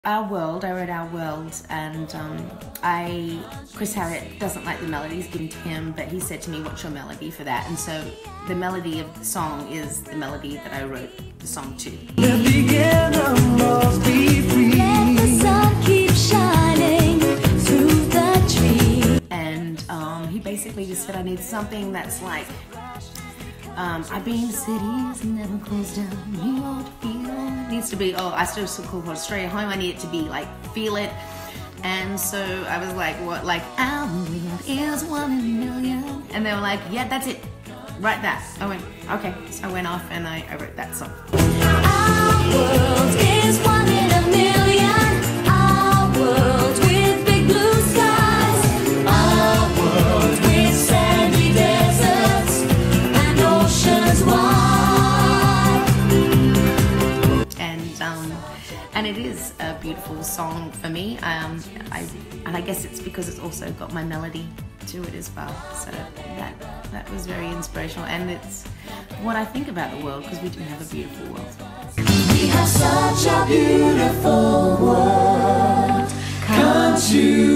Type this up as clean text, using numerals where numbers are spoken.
Our World, I wrote Our World, and Chris Harriott doesn't like the melodies given to him, but he said to me, what's your melody for that? And so the melody of the song is the melody that I wrote the song to. Let the sun keep shining through the tree. And he basically just said I need something that's like, I've been to cities, never closed down, you ought to feel. It needs to be, I still call Australia home, I need it to be like, feel it. And so I was like, what, like, our world is 1 in a million. And they were like, yeah, that's it, write that. I went, okay. So I went off and I wrote that song. Our world is 1 in a million. Our world with big blue skies. Our world with sandy deserts and oceans wide. And it is a beautiful song for me. And I guess it's because it's also got my melody to it as well. So that was very inspirational, and it's what I think about the world, because we do have a beautiful world. We have such a beautiful world. Come to